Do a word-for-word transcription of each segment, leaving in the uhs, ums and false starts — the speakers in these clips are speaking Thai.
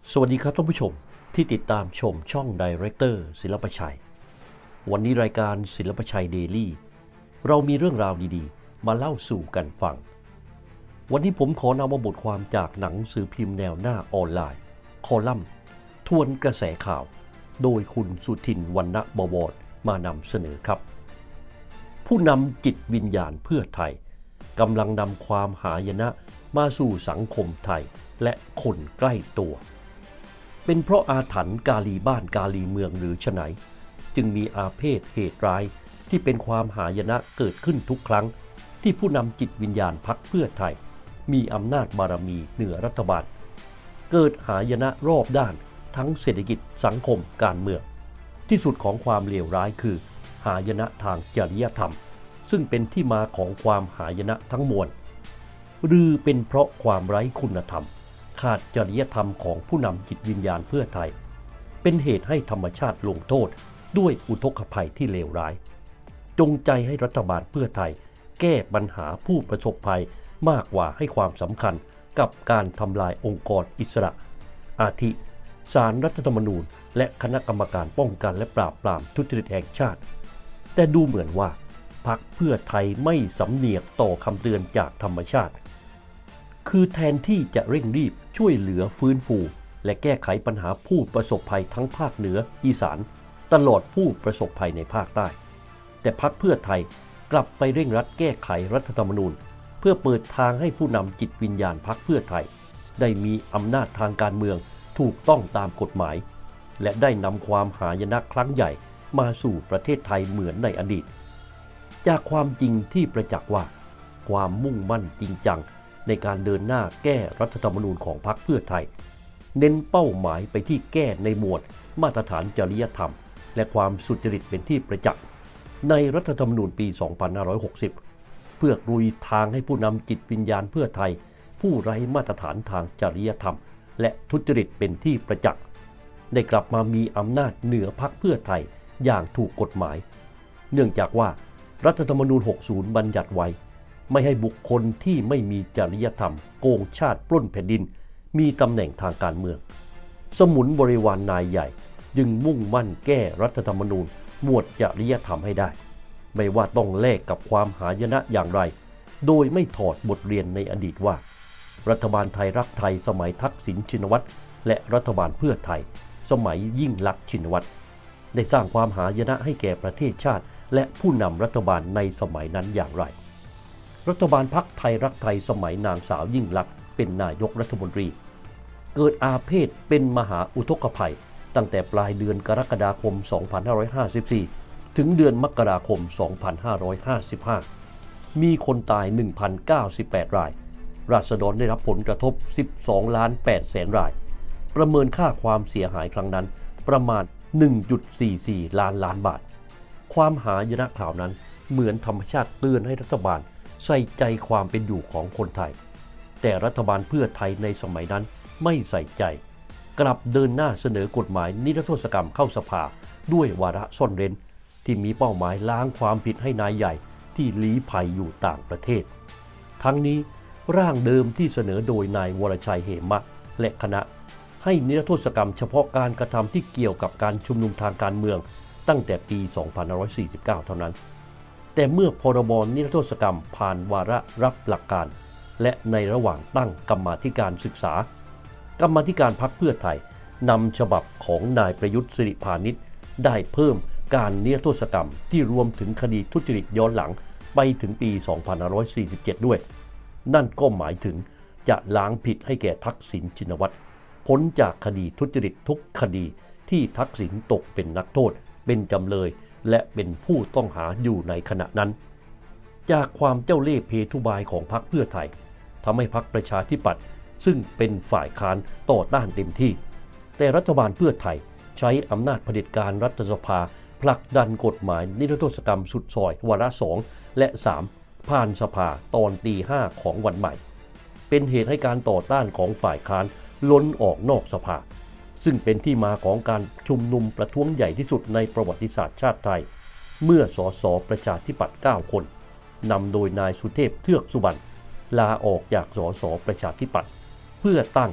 สวัสดีครับท่านผู้ชมที่ติดตามชมช่องไดเรคเตอร์ศิลปชัยวันนี้รายการศิลปชัยเดลี่เรามีเรื่องราวดีๆมาเล่าสู่กันฟังวันนี้ผมขอนำมาบทความจากหนังสือพิมพ์แนวหน้าออนไลน์คอลัมน์ทวนกระแสข่าวโดยคุณสุทินวรรณบวรมานำเสนอครับผู้นำจิตวิญญาณเพื่อไทยกำลังนำความหายนะมาสู่สังคมไทยและคนใกล้ตัวเป็นเพราะอาถรรพ์กาลีบ้านกาลีเมืองหรือไฉนจึงมีอาเพศเหตุร้ายที่เป็นความหายนะเกิดขึ้นทุกครั้งที่ผู้นำจิตวิญญาณพรรคเพื่อไทยมีอำนาจบารมีเหนือรัฐบาลเกิดหายนะรอบด้านทั้งเศรษฐกิจสังคมการเมืองที่สุดของความเลวร้ายคือหายนะทางจริยธรรมซึ่งเป็นที่มาของความหายนะทั้งมวลหรือเป็นเพราะความไร้คุณธรรมขาดจริยธรรมของผู้นำจิตวิญญาณเพื่อไทยเป็นเหตุให้ธรรมชาติลงโทษด้วยอุทกภัยที่เลวร้ายจงใจให้รัฐบาลเพื่อไทยแก้ปัญหาผู้ประสบภัยมากกว่าให้ความสำคัญกับการทำลายองค์กรอิสระอาทิศาลรัฐธรรมนูญและคณะกรรมการป้องกันและปราบปรามทุจริตแห่งชาติแต่ดูเหมือนว่าพรรคเพื่อไทยไม่สำเนียกต่อคำเตือนจากธรรมชาติคือแทนที่จะเร่งรีบช่วยเหลือฟื้นฟูและแก้ไขปัญหาผู้ประสบภัยทั้งภาคเหนืออีสานตลอดผู้ประสบภัยในภาคใต้แต่พรรคเพื่อไทยกลับไปเร่งรัดแก้ไขรัฐธรรมนูญเพื่อเปิดทางให้ผู้นำจิตวิญญาณพรรคเพื่อไทยได้มีอำนาจทางการเมืองถูกต้องตามกฎหมายและได้นำความหายนะครั้งใหญ่มาสู่ประเทศไทยเหมือนในอดีตจากความจริงที่ประจักษ์ว่าความมุ่งมั่นจริงจังในการเดินหน้าแก้รัฐธรรมนูญของพรรคเพื่อไทยเน้นเป้าหมายไปที่แก้ในหมวดมาตรฐานจริยธรรมและความสุจริตเป็นที่ประจักษ์ในรัฐธรรมนูญปี สองพันห้าร้อยหกสิบ เพื่อลุยทางให้ผู้นำจิตวิญญาณเพื่อไทยผู้ไร้มาตรฐานทางจริยธรรมและทุจริตเป็นที่ประจักษ์ได้กลับมามีอำนาจเหนือพรรคเพื่อไทยอย่างถูกกฎหมายเนื่องจากว่ารัฐธรรมนูญ หกสิบ บัญญัติไว้ไม่ให้บุคคลที่ไม่มีจริยธรรมโกงชาติปล้นแผ่นดินมีตำแหน่งทางการเมืองสมุนบริวารนายใหญ่จึงมุ่งมั่นแก้รัฐธรรมนูญหมวดจริยธรรมให้ได้ไม่ว่าต้องแลกกับความหายนะอย่างไรโดยไม่ถอดบทเรียนในอดีตว่ารัฐบาลไทยรักไทยสมัยทักษิณชินวัตรและรัฐบาลเพื่อไทยสมัยยิ่งลักษณ์ชินวัตรได้สร้างความหายนะให้แก่ประเทศชาติและผู้นำรัฐบาลในสมัยนั้นอย่างไรรัฐบาลพรรคไทยรักไทยสมัยนางสาวยิ่งลักษณ์เป็นนายกรัฐมนตรีเกิดอาเพศเป็นมหาอุทกภัยตั้งแต่ปลายเดือนกรกฎาคม สองพันห้าร้อยห้าสิบสี่ ถึงเดือนมกราคม สองพันห้าร้อยห้าสิบห้า มีคนตาย หนึ่งพันเก้าสิบแปด รายราษฎรได้รับผลกระทบ สิบสองล้านแปดแสน รายประเมินค่าความเสียหายครั้งนั้นประมาณ หนึ่งจุดสี่สี่ ล้านล้านบาทความหายนะข่าวนั้นเหมือนธรรมชาติเตือนให้รัฐบาลใส่ใจความเป็นอยู่ของคนไทยแต่รัฐบาลเพื่อไทยในสมัยนั้นไม่ใส่ใจกลับเดินหน้าเสนอกฎหมายนิรโทษกรรมเข้าสภาด้วยวาระซ่อนเร้นที่มีเป้าหมายล้างความผิดให้นายใหญ่ที่ลี้ภัยอยู่ต่างประเทศทั้งนี้ร่างเดิมที่เสนอโดยนายวรชัยเหมะและคณะให้นิรโทษกรรมเฉพาะการกระทำที่เกี่ยวกับการชุมนุมทางการเมืองตั้งแต่ปี สองพันห้าร้อยสี่สิบเก้า เท่านั้นแต่เมื่อพรบนิรโทษกรรมผ่านวาระรับหลักการและในระหว่างตั้งกรรมาธิการศึกษากรรมาธิการพรรคเพื่อไทยนำฉบับของนายประยุทธ์สิริพานิชได้เพิ่มการนิรโทษกรรมที่รวมถึงคดีทุจริตย้อนหลังไปถึงปี สองพันห้าร้อยสี่สิบเจ็ด ด้วยนั่นก็หมายถึงจะล้างผิดให้แก่ทักษิณชินวัตรพ้นจากคดีทุจริตทุกคดีที่ทักษิณตกเป็นนักโทษเป็นจำเลยและเป็นผู้ต้องหาอยู่ในขณะนั้นจากความเจ้าเล่ห์เพทุบายของพรรคเพื่อไทยทำให้พรรคประชาธิปัตย์ซึ่งเป็นฝ่ายค้านต่อต้านเต็มที่แต่รัฐบาลเพื่อไทยใช้อำนาจเผด็จการรัฐสภาผลักดันกฎหมายนิรโทษกรรมสุดซอยวาระสองและสามผ่านสภาตอนตีห้าของวันใหม่เป็นเหตุให้การต่อต้านของฝ่ายค้านล้นออกนอกสภาซึ่งเป็นที่มาของการชุมนุมประท้วงใหญ่ที่สุดในประวัติศาสตร์ชาติไทยเมื่อสสประชาธิปัตย์เก้าคนนำโดยนายสุเทพเทือกสุบรรณลาออกจากสสประชาธิปัตย์เพื่อตั้ง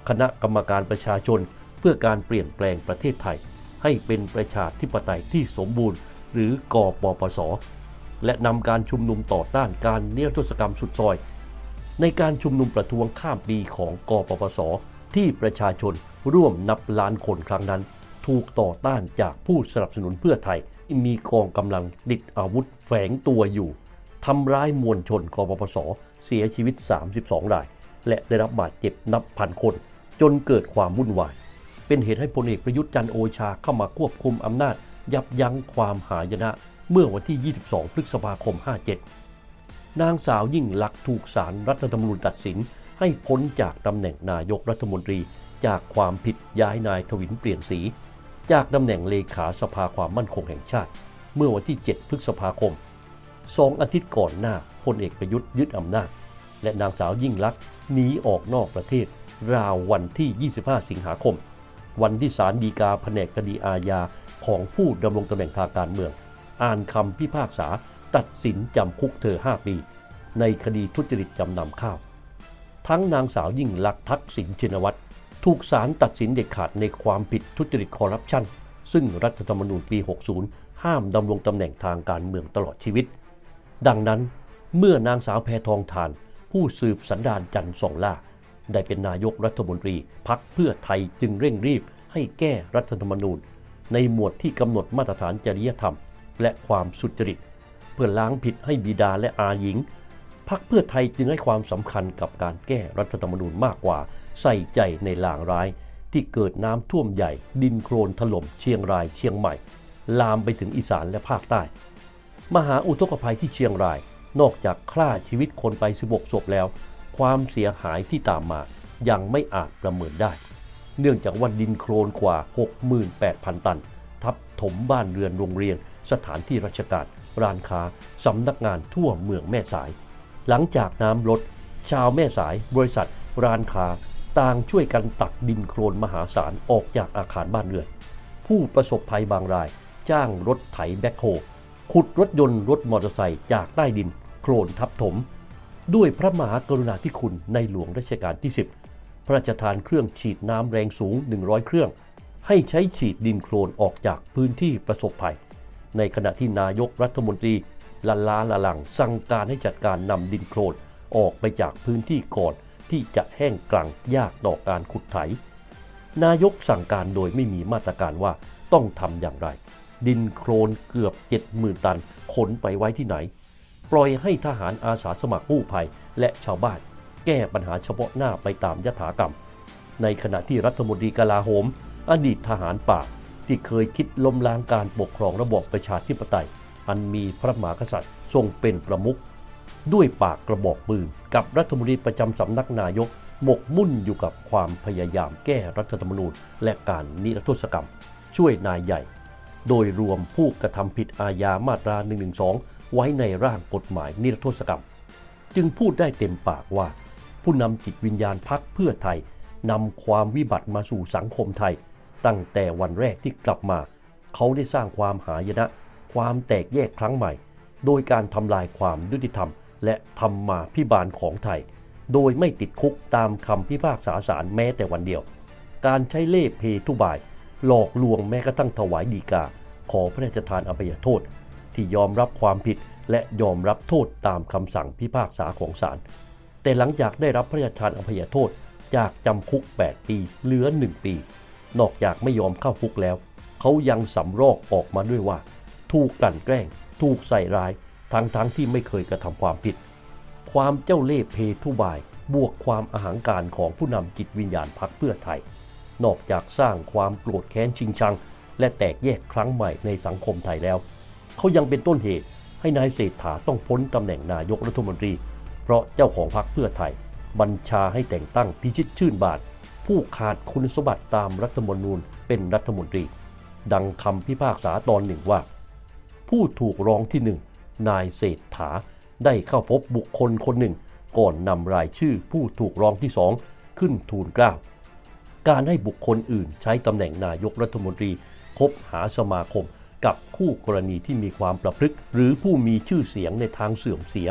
คณะกรรมการประชาชนเพื่อการเปลี่ยนแปลงประเทศไทยให้เป็นประชาธิปไตยที่สมบูรณ์หรือกปปส.และนำการชุมนุมต่อต้านการนิรโทษกรรมสุดซอยในการชุมนุมประท้วงข้ามปีของกปปส.ที่ประชาชนร่วมนับล้านคนครั้งนั้นถูกต่อต้านจากผู้สนับสนุนเพื่อไทยที่มีกองกำลังติดอาวุธแฝงตัวอยู่ทำร้ายมวลชนกปปส.เสียชีวิตสามสิบสองรายและได้รับบาดเจ็บนับพันคนจนเกิดความวุ่นวายเป็นเหตุให้พลเอกประยุทธ์จันทร์โอชาเข้ามาควบคุมอำนาจยับยั้งความหายนะเมื่อวันที่ยี่สิบสองพฤษภาคมห้าเจ็ดนางสาวยิ่งลักษณ์ถูกศาลรัฐธรรมนูญตัดสินให้พ้นจากตำแหน่งนายกรัฐมนตรีจากความผิดย้ายนายทวินเปลี่ยนสีจากตำแหน่งเลขาสภาความมั่นคงแห่งชาติเมื่อวันที่เจ็ดพฤษภาคมสองอาทิตย์ก่อนหน้าพลเอกประยุทธ์ยึดอำนาจและนางสาวยิ่งลักษณ์หนีออกนอกประเทศราววันที่ยี่สิบห้าสิงหาคมวันที่ศาลฎีกาแผนกคดีอาญาของผู้ดำรงตำแหน่งทางการเมืองอ่านคำพิพากษาตัดสินจำคุกเธอห้าปีในคดีทุจริตจำนำข้าวทั้งนางสาวยิ่งลักษณ์ทักษิณชินวัตรถูกศาลตัดสินเด็ดขาดในความผิดทุจริตคอร์รัปชันซึ่งรัฐธรรมนูญปีหกสิบห้ามดำรงตำแหน่งทางการเมืองตลอดชีวิตดังนั้นเมื่อนางสาวแพทองธารผู้สืบสันดานจันทร์ส่องล่าได้เป็นนายกรัฐมนตรีพรรคเพื่อไทยจึงเร่งรีบให้แก้รัฐธรรมนูญในหมวดที่กำหนดมาตรฐานจริยธรรมและความสุจริตเพื่อล้างผิดให้บิดาและอาหญิงพรรคเพื่อไทยจึงให้ความสำคัญกับการแก้รัฐธรรมนูญมากกว่าใส่ใจในลางร้ายที่เกิดน้ำท่วมใหญ่ดินโคลนถล่มเชียงรายเชียงใหม่ลามไปถึงอีสานและภาคใต้มหาอุทกภัยที่เชียงรายนอกจากฆ่าชีวิตคนไปสิบหกศพแล้วความเสียหายที่ตามมายังไม่อาจประเมินได้เนื่องจากว่าดินโคลนกว่า หกหมื่นแปดพัน ตันทับถมบ้านเรือนโรงเรียนสถานที่ราชการร้านค้าสำนักงานทั่วเมืองแม่สายหลังจากน้ำลดชาวแม่สายบริษัทร้านค้าต่างช่วยกันตักดินโคลนมหาศาลออกจากอาคารบ้านเรือนผู้ประสบภัยบางรายจ้างรถไถแบ็คโฮขุดรถยนต์รถมอเตอร์ไซค์จากใต้ดินโคลนทับถมด้วยพระมหากรุณาธิคุณในหลวงรัชกาลที่สิบพระราชทานเครื่องฉีดน้ำแรงสูงหนึ่งร้อยเครื่องให้ใช้ฉีดดินโคลนออกจากพื้นที่ประสบภัยในขณะที่นายกรัฐมนตรีละล้าละลังสั่งการให้จัดการนำดินโคลนออกไปจากพื้นที่ก่อนที่จะแห้งกรังยากต่อการขุดไถนายกสั่งการโดยไม่มีมาตรการว่าต้องทำอย่างไรดินโคลนเกือบ เจ็ดหมื่น ตันขนไปไว้ที่ไหนปล่อยให้ทหารอาสาสมัครกู้ภัยและชาวบ้านแก้ปัญหาเฉพาะหน้าไปตามยถากรรมในขณะที่รัฐมนตรีกลาโหมอดีตทหารป่าที่เคยคิดล้มล้างการปกครองระบอบประชาธิปไตยอันมีพระมหากษัตริย์ทรงเป็นประมุขด้วยปากกระบอกปืนกับรัฐมนตรีประจำสำนักนายกหมกมุ่นอยู่กับความพยายามแก้รัฐธรรมนูญและการนิรโทษกรรมช่วยนายใหญ่โดยรวมผู้กระทำผิดอาญามาตราหนึ่งหนึ่งสองไว้ในร่างกฎหมายนิรโทษกรรมจึงพูดได้เต็มปากว่าผู้นำจิตวิญญาณพรรคเพื่อไทยนำความวิบัติมาสู่สังคมไทยตั้งแต่วันแรกที่กลับมาเขาได้สร้างความหายนะความแตกแยกครั้งใหม่โดยการทำลายความยุติธรรมและธรรมาภิบาลของไทยโดยไม่ติดคุกตามคำพิพากษาศาลแม้แต่วันเดียวการใช้เล่ห์เพทุบายหลอกลวงแม้กระทั่งถวายฎีกาขอพระราชทานอภัยโทษที่ยอมรับความผิดและยอมรับโทษตามคำสั่งพิพากษาของศาลแต่หลังจากได้รับพระราชทานอภัยโทษจากจำคุกแปดปีเหลือหนึ่งปีนอกจากไม่ยอมเข้าคุกแล้วเขายังสำรอกออกมาด้วยว่าถูกกลั่นแกล้งถูกใส่ร้ายทั้งๆ ท, ที่ไม่เคยกระทำความผิดความเจ้าเล่ห์เพทุบายบวกความอหังการของผู้นำจิตวิญญาณพรรคเพื่อไทยนอกจากสร้างความโกรธแค้นชิงชังและแตกแยกครั้งใหม่ในสังคมไทยแล้วเขายังเป็นต้นเหตุให้นายเศรษฐาต้องพ้นตำแหน่งนายกรัฐมนตรีเพราะเจ้าของพรรคเพื่อไทยบัญชาให้แต่งตั้งพิชิตชื่นบานผู้ขาดคุณสมบัติตามรัฐธรรมนูญเป็นรัฐมนตรีดังคำพิพากษาตอนหนึ่งว่าผู้ถูกร้องที่หนึ่งนายเศรษฐาได้เข้าพบบุคคลคนหนึ่งก่อนนำรายชื่อผู้ถูกร้องที่สองขึ้นทูลเกล้าการให้บุคคลอื่นใช้ตำแหน่งนายกรัฐมนตรีคบหาสมาคมกับคู่กรณีที่มีความประพฤติหรือผู้มีชื่อเสียงในทางเสื่อมเสีย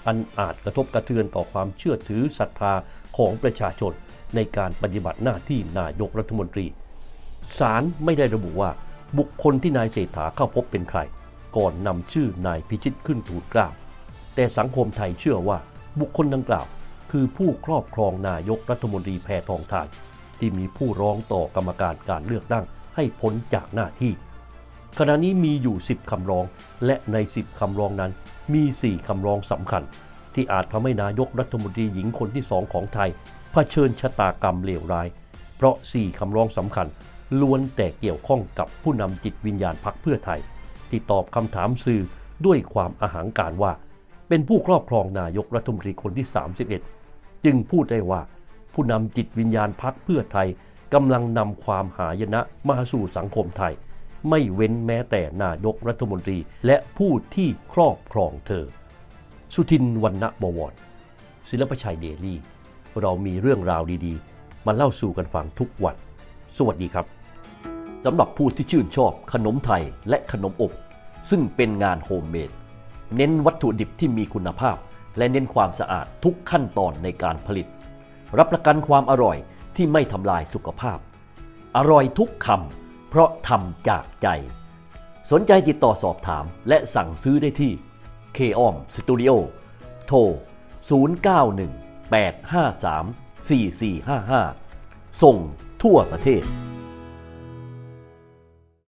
อันอาจกระทบกระเทือนต่อความเชื่อถือศรัทธาของประชาชนในการปฏิบัติหน้าที่นายกรัฐมนตรีศาลไม่ได้ระบุว่าบุคคลที่นายเศรษฐาเข้าพบเป็นใครก่อนนำชื่อนายพิชิตขึ้นทูลเกล้าแต่สังคมไทยเชื่อว่าบุคคลดังกล่าวคือผู้ครอบครองนายกรัฐมนตรีแพทองธารที่มีผู้ร้องต่อกรรมการการเลือกตั้งให้พ้นจากหน้าที่ขณะนี้มีอยู่สิบคำร้องและในสิบคำร้องนั้นมีสี่คำร้องสำคัญที่อาจทำให้นายกรัฐมนตรีหญิงคนที่สองของไทยเผชิญชะตากรรมเลวร้ายเพราะสี่คำร้องสำคัญล้วนแต่เกี่ยวข้องกับผู้นำจิตวิญญาณพรรคเพื่อไทยที่ตอบคำถามสื่อด้วยความอหังการว่าเป็นผู้ครอบครองนายกรัฐมนตรีคนที่สามสิบเอ็ดจึงพูดได้ว่าผู้นำจิตวิญญาณพรรคเพื่อไทยกำลังนำความหายนะมาสู่สังคมไทยไม่เว้นแม้แต่นายกรัฐมนตรีและผู้ที่ครอบครองเธอสุทินวรรณบวรศิลปชัยเดลี่เรามีเรื่องราวดีๆมาเล่าสู่กันฟังทุกวันสวัสดีครับสำหรับผู้ที่ชื่นชอบขนมไทยและขนมอบซึ่งเป็นงานโฮมเมดเน้นวัตถุดิบที่มีคุณภาพและเน้นความสะอาดทุกขั้นตอนในการผลิตรับประกันความอร่อยที่ไม่ทำลายสุขภาพอร่อยทุกคำเพราะทำจากใจสนใจติดต่อสอบถามและสั่งซื้อได้ที่ เค ออม Studio โทร ศูนย์ เก้า หนึ่ง แปด ห้า สาม สี่ สี่ ห้า ห้า ส่งทั่วประเทศ